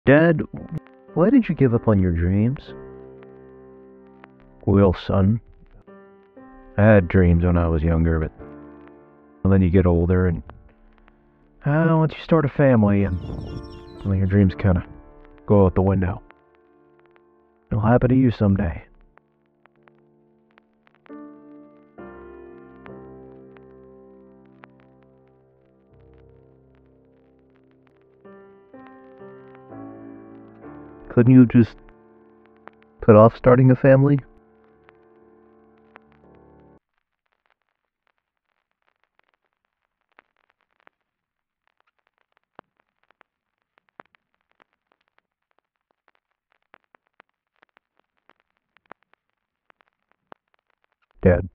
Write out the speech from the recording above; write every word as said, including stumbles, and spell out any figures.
Dad, why did you give up on your dreams? Well, son, I had dreams when I was younger, but well, then you get older, and uh, once you start a family, and well, your dreams kind of go out the window. It'll happen to you someday. Couldn't you just put off starting a family? Dad.